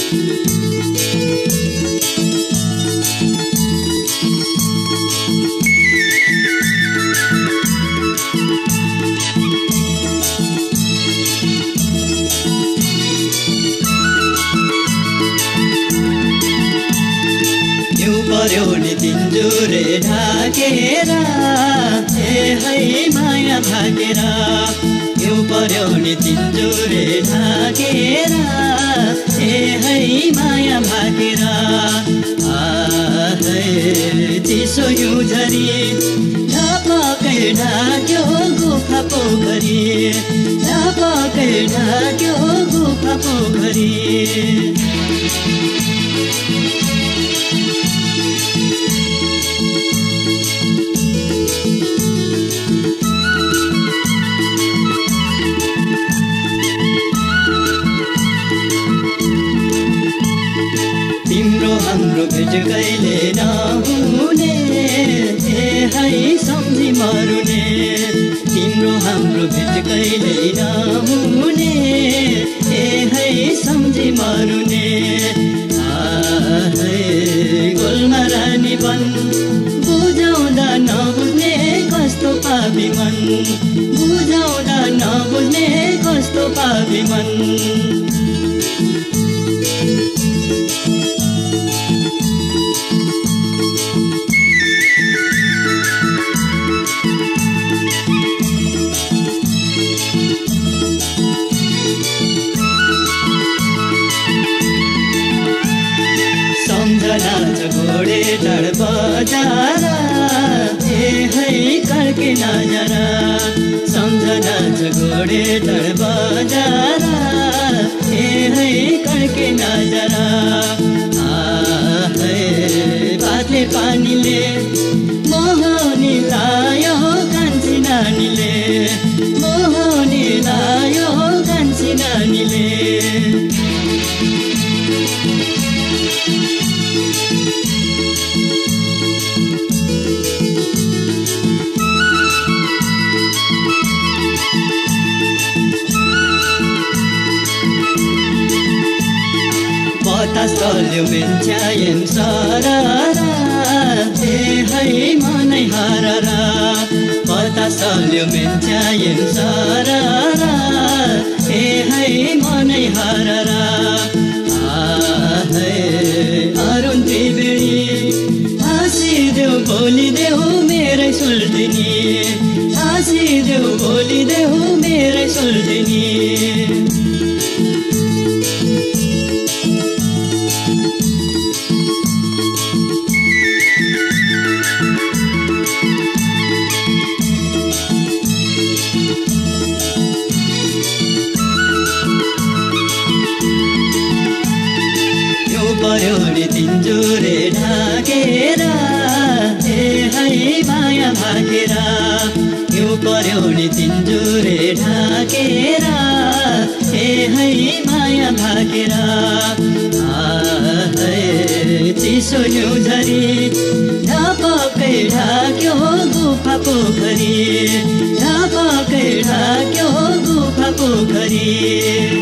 पर्यो नि तिनजुरे ढाकेर है माया भागेर यो पर्यो नि तिनजुरे ढाकेर है माया भागेर चिसो हिउँ झरी ढापकै ढाक्यो गुफा पोखरी ढापकै ढाक्यो गुफा पोखरी तिम्रो हाम्रो भेट कहिले नहुने है सम्झी मरुने तिम्रो हाम्रो भेट कहिले नहुने है सम्झी मरुने गोलमा रानी बन बुझाउँदा नबुझ्ने कस्तो पापी मन बुझाउँदा नबुझ्ने कस्तो पापी मन सम्झना छ घोडे टाढ बजार है कर्के नजरा सम्झना छ घोडे टाढ बजार है कर्के नजरा बाटले पानीले मोहनी लायो कान्छी नानीले मोहनी लायो कान्छी नानीले बतास चल्यो मेन्च्यायन सररा है मनै हररा बतास चल्यो मेन्च्यायन सररा है मनै हररा अरुण त्रिवेणी हाँसिदेऊ बोलिदेऊ मेरै सुल्झिनी हाँसिदेऊ बोलिदेऊ मेरै सुल्झिनी पर्यो नि तिनजुरे ढाकेर है माया भागेर यो पर्यो नि तिनजुरे ढाकेर है माया भागेर चिसो हिउँ झरी ढापकै ढाक्यो गुफा पोखरी ढापकै ढाक्यो गुफा पोखरी